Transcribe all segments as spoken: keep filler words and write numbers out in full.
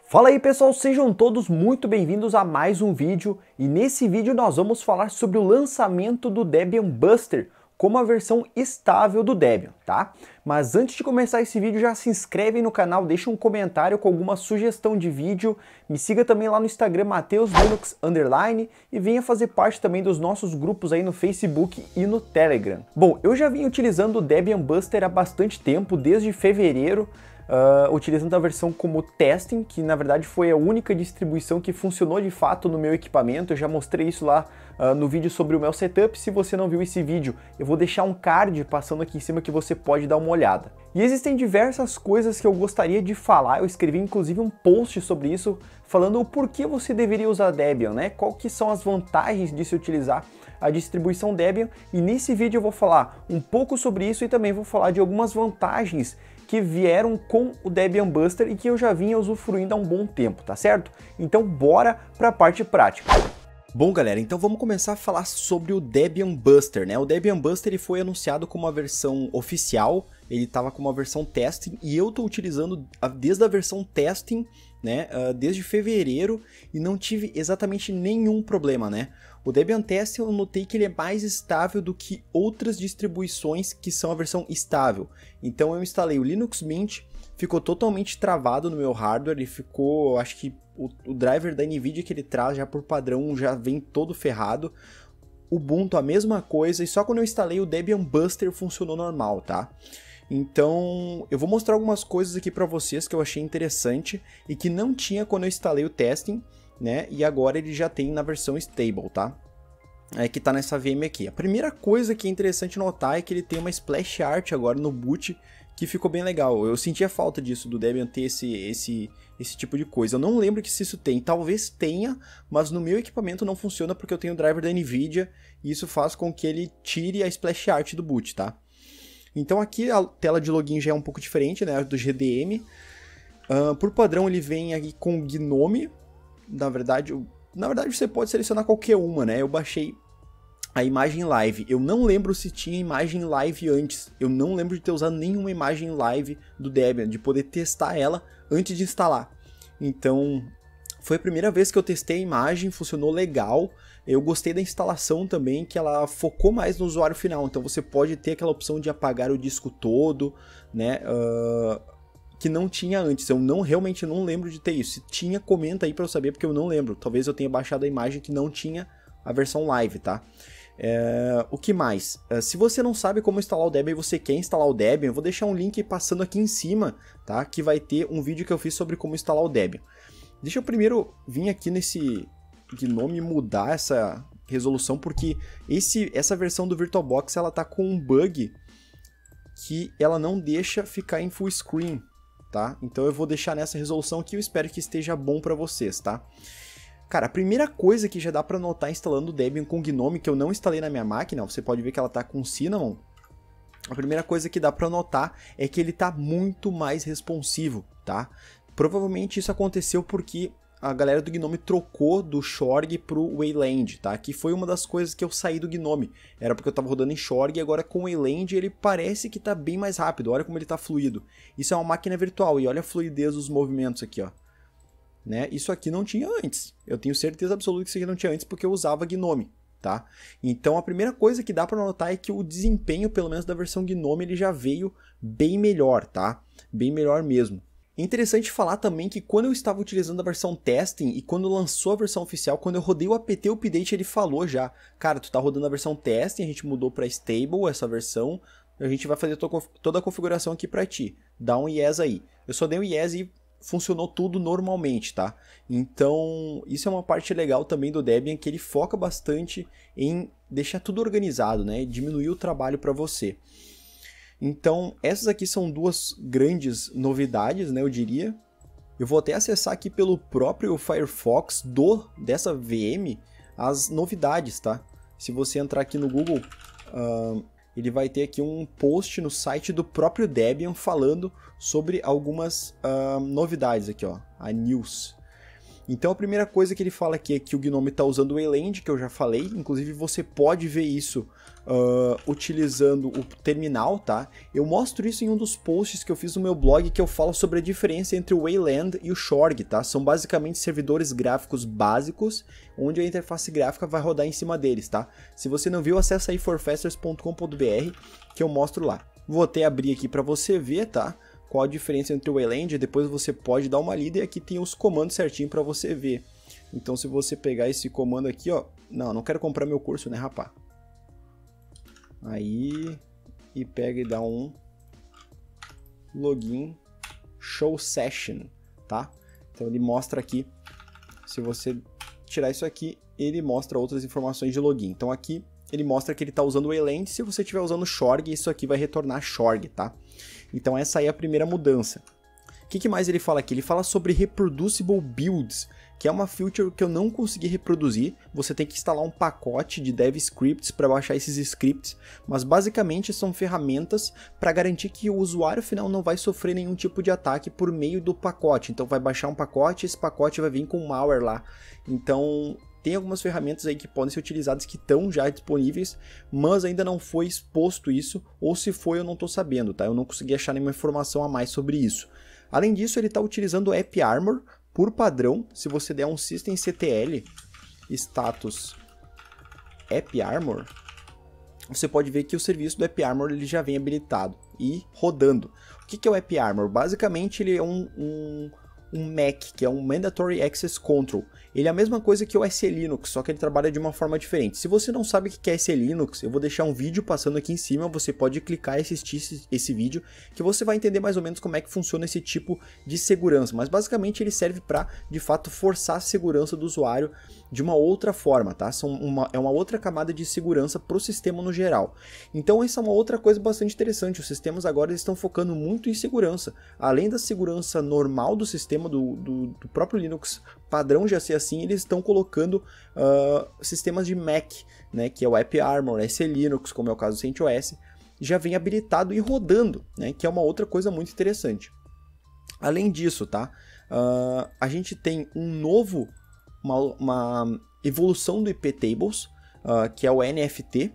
Fala aí pessoal, sejam todos muito bem-vindos a mais um vídeo e nesse vídeo nós vamos falar sobre o lançamento do Debian Buster como a versão estável do Debian, tá? Mas antes de começar esse vídeo já se inscreve no canal, deixa um comentário com alguma sugestão de vídeo, me siga também lá no Instagram Mateus Linux underline e venha fazer parte também dos nossos grupos aí no Facebook e no Telegram. Bom, eu já vim utilizando o Debian Buster há bastante tempo, desde fevereiro, Uh, utilizando a versão como testing, que na verdade foi a única distribuição que funcionou de fato no meu equipamento. Eu já mostrei isso lá uh, no vídeo sobre o meu setup. Se você não viu esse vídeo, eu vou deixar um card passando aqui em cima que você pode dar uma olhada. E existem diversas coisas que eu gostaria de falar. Eu escrevi inclusive um post sobre isso, falando o porquê você deveria usar Debian, né? Qual que são as vantagens de se utilizar a distribuição Debian, e nesse vídeo eu vou falar um pouco sobre isso e também vou falar de algumas vantagens que vieram com o Debian Buster e que eu já vinha usufruindo há um bom tempo, tá certo? Então bora para a parte prática. Bom galera, então vamos começar a falar sobre o Debian Buster, né? O Debian Buster ele foi anunciado como uma versão oficial, ele estava como uma versão testing e eu estou utilizando desde a versão testing, né? Uh, desde fevereiro e não tive exatamente nenhum problema, né? O Debian Testing eu notei que ele é mais estável do que outras distribuições que são a versão estável. Então eu instalei o Linux Mint, ficou totalmente travado no meu hardware, ele ficou, acho que o, o driver da NVIDIA que ele traz já por padrão já vem todo ferrado. O Ubuntu a mesma coisa e só quando eu instalei o Debian Buster funcionou normal, tá? Então eu vou mostrar algumas coisas aqui para vocês que eu achei interessante e que não tinha quando eu instalei o testing, né? E agora ele já tem na versão stable, tá? É que tá nessa V M aqui. A primeira coisa que é interessante notar é que ele tem uma splash art agora no boot que ficou bem legal. Eu sentia falta disso, do Debian ter esse, esse, esse tipo de coisa. Eu não lembro que se isso tem. Talvez tenha, mas no meu equipamento não funciona porque eu tenho o driver da NVIDIA e isso faz com que ele tire a splash art do boot, tá? Então aqui a tela de login já é um pouco diferente, né? Do G D M. Uh, por padrão ele vem aqui com Gnome. Na verdade, na verdade você pode selecionar qualquer uma, né? Eu baixei a imagem live. Eu não lembro se tinha imagem live antes. Eu não lembro de ter usado nenhuma imagem live do Debian, de poder testar ela antes de instalar. Então, foi a primeira vez que eu testei a imagem, funcionou legal. Eu gostei da instalação também, que ela focou mais no usuário final. Então você pode ter aquela opção de apagar o disco todo, né? Uh... que não tinha antes, eu não realmente não lembro de ter isso. Se tinha, comenta aí para eu saber, porque eu não lembro. Talvez eu tenha baixado a imagem que não tinha a versão live, tá? É, o que mais? É, se você não sabe como instalar o Debian e você quer instalar o Debian, eu vou deixar um link passando aqui em cima, tá? Que vai ter um vídeo que eu fiz sobre como instalar o Debian. Deixa eu primeiro vir aqui nesse Gnome mudar essa resolução, porque esse, essa versão do VirtualBox ela tá com um bug que ela não deixa ficar em full screen. Tá? Então eu vou deixar nessa resolução aqui, eu espero que esteja bom para vocês, tá? Cara, a primeira coisa que já dá para notar instalando o Debian com Gnome, que eu não instalei na minha máquina, você pode ver que ela tá com Cinnamon. A primeira coisa que dá para notar é que ele tá muito mais responsivo, tá? Provavelmente isso aconteceu porque a galera do Gnome trocou do Xorg pro Wayland, tá? Que foi uma das coisas que eu saí do Gnome. Era porque eu tava rodando em Xorg e agora com o Wayland ele parece que tá bem mais rápido. Olha como ele tá fluido. Isso é uma máquina virtual e olha a fluidez dos movimentos aqui, ó. Né? Isso aqui não tinha antes. Eu tenho certeza absoluta que isso aqui não tinha antes porque eu usava Gnome, tá? Então a primeira coisa que dá para notar é que o desempenho, pelo menos da versão Gnome, ele já veio bem melhor, tá? Bem melhor mesmo. Interessante falar também que quando eu estava utilizando a versão testing e quando lançou a versão oficial, quando eu rodei o apt update, ele falou já, cara, tu tá rodando a versão testing, a gente mudou para stable essa versão, a gente vai fazer toda a configuração aqui para ti, dá um yes aí. Eu só dei um yes e funcionou tudo normalmente, tá? Então, isso é uma parte legal também do Debian, que ele foca bastante em deixar tudo organizado, né? Diminuir o trabalho para você. Então, essas aqui são duas grandes novidades, né, eu diria. Eu vou até acessar aqui pelo próprio Firefox do, dessa V M as novidades, tá? Se você entrar aqui no Google, uh, ele vai ter aqui um post no site do próprio Debian falando sobre algumas uh, novidades aqui, ó, a news. Então a primeira coisa que ele fala aqui é que o Gnome está usando o Wayland, que eu já falei, inclusive você pode ver isso uh, utilizando o terminal, tá? Eu mostro isso em um dos posts que eu fiz no meu blog, que eu falo sobre a diferença entre o Wayland e o Shorg, tá? São basicamente servidores gráficos básicos, onde a interface gráfica vai rodar em cima deles, tá? Se você não viu, acessa aí forfasters ponto com ponto br que eu mostro lá. Vou até abrir aqui para você ver, tá? Qual a diferença entre o Wayland, depois você pode dar uma lida e aqui tem os comandos certinho para você ver. Então se você pegar esse comando aqui, ó, não, não quero comprar meu curso, né, rapá? Aí, e pega e dá um login show session, tá? Então ele mostra aqui, se você tirar isso aqui, ele mostra outras informações de login. Então aqui ele mostra que ele está usando o Wayland, se você estiver usando o Shorg, isso aqui vai retornar Shorg, tá? Então essa aí é a primeira mudança. O que, que mais ele fala aqui? Ele fala sobre Reproducible Builds, que é uma feature que eu não consegui reproduzir. Você tem que instalar um pacote de dev scripts para baixar esses scripts, mas basicamente são ferramentas para garantir que o usuário final não vai sofrer nenhum tipo de ataque por meio do pacote. Então vai baixar um pacote, esse pacote vai vir com malware lá. Então tem algumas ferramentas aí que podem ser utilizadas que estão já disponíveis, mas ainda não foi exposto isso, ou se foi eu não estou sabendo, tá? Eu não consegui achar nenhuma informação a mais sobre isso. Além disso, ele está utilizando o AppArmor por padrão. Se você der um systemctl status AppArmor, você pode ver que o serviço do AppArmor ele já vem habilitado e rodando. O que, que é o AppArmor? Basicamente ele é um... um um M A C, que é um Mandatory Access Control. Ele é a mesma coisa que o S E Linux, só que ele trabalha de uma forma diferente. Se você não sabe o que é S E Linux, eu vou deixar um vídeo passando aqui em cima, você pode clicar e assistir esse, esse vídeo, que você vai entender mais ou menos como é que funciona esse tipo de segurança. Mas basicamente ele serve para, de fato, forçar a segurança do usuário de uma outra forma, tá? São uma, é uma outra camada de segurança para o sistema no geral. Então essa é uma outra coisa bastante interessante. Os sistemas agora estão focando muito em segurança. Além da segurança normal do sistema, Do, do, do próprio Linux padrão já ser assim, eles estão colocando uh, sistemas de Mac, né, que é o AppArmor, S E Linux, como é o caso do CentOS, já vem habilitado e rodando, né, que é uma outra coisa muito interessante. Além disso, tá, uh, a gente tem um novo, uma, uma evolução do iptables, uh, que é o N F T,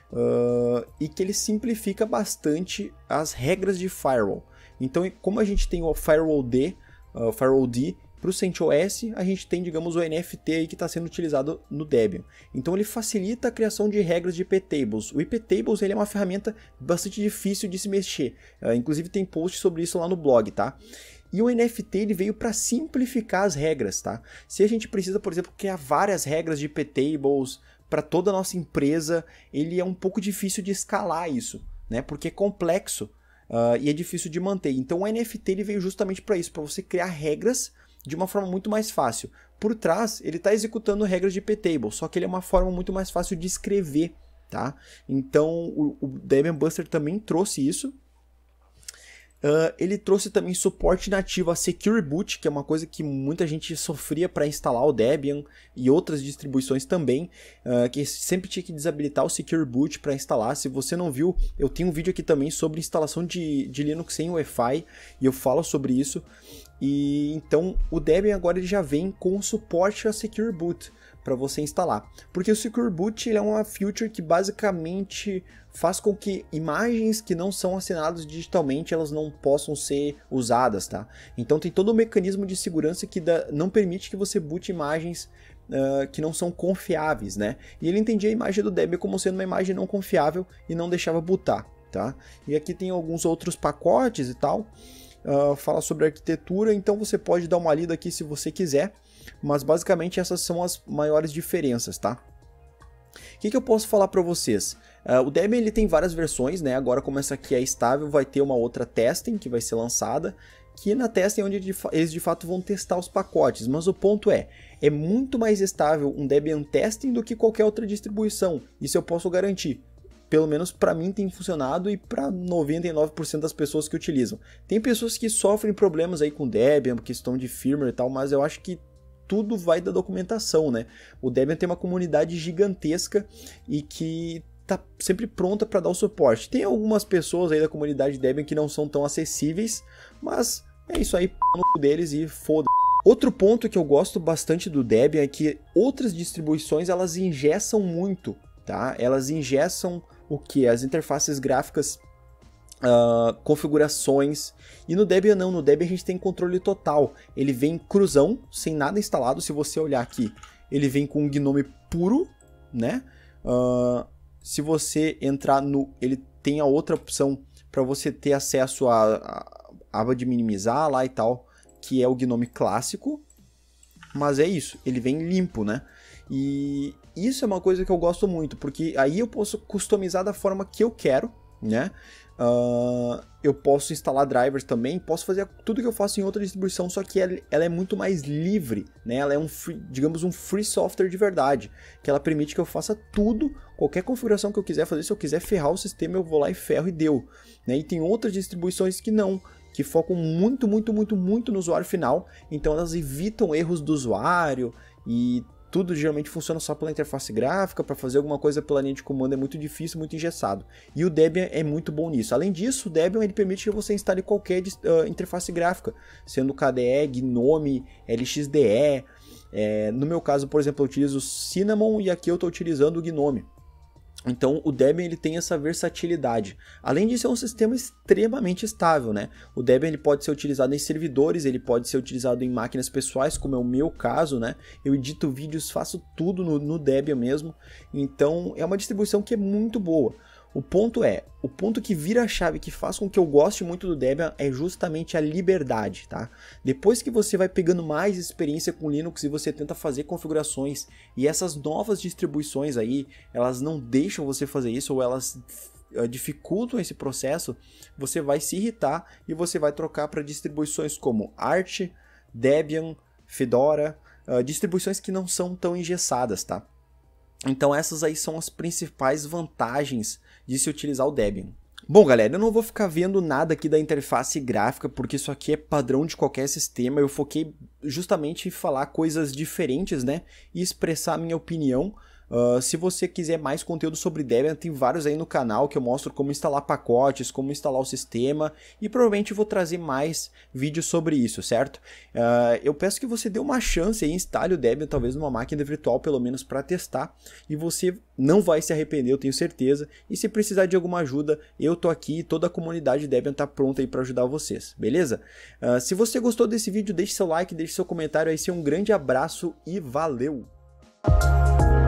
uh, e que ele simplifica bastante as regras de firewall. Então, como a gente tem o Firewall D, Uh, Firewall D, para o CentOS, a gente tem, digamos, o N F T aí que está sendo utilizado no Debian. Então ele facilita a criação de regras de iptables. O iptables ele é uma ferramenta bastante difícil de se mexer. Uh, inclusive tem post sobre isso lá no blog, tá? E o N F T ele veio para simplificar as regras, tá? Se a gente precisa, por exemplo, criar várias regras de iptables para toda a nossa empresa, ele é um pouco difícil de escalar isso, né? Porque é complexo. Uh, e é difícil de manter. Então o N F T ele veio justamente para isso, para você criar regras de uma forma muito mais fácil. Por trás, ele está executando regras de iptable, só que ele é uma forma muito mais fácil de escrever, tá? Então o, o Debian Buster também trouxe isso. Uh, ele trouxe também suporte nativo a Secure Boot, que é uma coisa que muita gente sofria para instalar o Debian e outras distribuições também, uh, que sempre tinha que desabilitar o Secure Boot para instalar. Se você não viu, eu tenho um vídeo aqui também sobre instalação de, de Linux sem Wi-Fi e eu falo sobre isso. E então o Debian agora ele já vem com suporte a Secure Boot para você instalar, porque o Secure Boot ele é uma feature que basicamente faz com que imagens que não são assinadas digitalmente elas não possam ser usadas, tá? Então tem todo um mecanismo de segurança que dá, não permite que você boot imagens uh, que não são confiáveis, né? E ele entendia a imagem do Debian como sendo uma imagem não confiável e não deixava bootar, tá? E aqui tem alguns outros pacotes e tal. Uh, fala sobre arquitetura, então você pode dar uma lida aqui se você quiser, mas basicamente essas são as maiores diferenças, tá? O que, que eu posso falar para vocês? Uh, o Debian ele tem várias versões, né? Agora como essa aqui é estável, vai ter uma outra testing que vai ser lançada, que na testing é onde eles de fato vão testar os pacotes, mas o ponto é, é muito mais estável um Debian testing do que qualquer outra distribuição, isso eu posso garantir. Pelo menos para mim tem funcionado e para noventa e nove por cento das pessoas que utilizam. Tem pessoas que sofrem problemas aí com Debian, questão de firmware e tal, mas eu acho que tudo vai da documentação, né? O Debian tem uma comunidade gigantesca e que tá sempre pronta para dar o suporte. Tem algumas pessoas aí da comunidade Debian que não são tão acessíveis, mas é isso aí, p no cu deles e foda-se. Outro ponto que eu gosto bastante do Debian é que outras distribuições elas engessam muito, tá? Elas engessam o que? As interfaces gráficas, uh, configurações, e no Debian não, no Debian a gente tem controle total. Ele vem cruzão, sem nada instalado. Se você olhar aqui, ele vem com um Gnome puro, né? Uh, se você entrar no... ele tem a outra opção para você ter acesso à aba de minimizar lá e tal, que é o Gnome clássico, mas é isso, ele vem limpo, né? E isso é uma coisa que eu gosto muito, porque aí eu posso customizar da forma que eu quero, né? Uh, eu posso instalar drivers também, posso fazer tudo que eu faço em outra distribuição, só que ela, ela é muito mais livre, né? Ela é um free, digamos, um free software de verdade, que ela permite que eu faça tudo, qualquer configuração que eu quiser fazer. Se eu quiser ferrar o sistema, eu vou lá e ferro e deu, né? E tem outras distribuições que não, que focam muito, muito, muito, muito no usuário final, então elas evitam erros do usuário e tudo geralmente funciona só pela interface gráfica. Para fazer alguma coisa pela linha de comando é muito difícil, muito engessado. E o Debian é muito bom nisso. Além disso, o Debian ele permite que você instale qualquer uh, interface gráfica, sendo K D E, Gnome, L X D E. É, no meu caso, por exemplo, eu utilizo o Cinnamon e aqui eu estou utilizando o Gnome. Então o Debian ele tem essa versatilidade. Além disso, é um sistema extremamente estável, né? O Debian ele pode ser utilizado em servidores, ele pode ser utilizado em máquinas pessoais, como é o meu caso, né? Eu edito vídeos, faço tudo no, no Debian mesmo. Então é uma distribuição que é muito boa. O ponto é, o ponto que vira a chave, que faz com que eu goste muito do Debian, é justamente a liberdade, tá? Depois que você vai pegando mais experiência com Linux e você tenta fazer configurações, e essas novas distribuições aí, elas não deixam você fazer isso, ou elas uh, dificultam esse processo, você vai se irritar e você vai trocar para distribuições como Arch, Debian, Fedora, uh, distribuições que não são tão engessadas, tá? Então essas aí são as principais vantagens de se utilizar o Debian. Bom, galera, eu não vou ficar vendo nada aqui da interface gráfica, porque isso aqui é padrão de qualquer sistema. Eu foquei justamente em falar coisas diferentes, né? E expressar a minha opinião. Uh, se você quiser mais conteúdo sobre Debian, tem vários aí no canal que eu mostro como instalar pacotes, como instalar o sistema, e provavelmente vou trazer mais vídeos sobre isso, certo? Uh, eu peço que você dê uma chance e instale o Debian, talvez numa máquina virtual, pelo menos para testar, e você não vai se arrepender, eu tenho certeza. E se precisar de alguma ajuda, eu tô aqui, toda a comunidade Debian tá pronta aí para ajudar vocês, beleza? Uh, se você gostou desse vídeo, deixe seu like, deixe seu comentário aí, um grande abraço e valeu!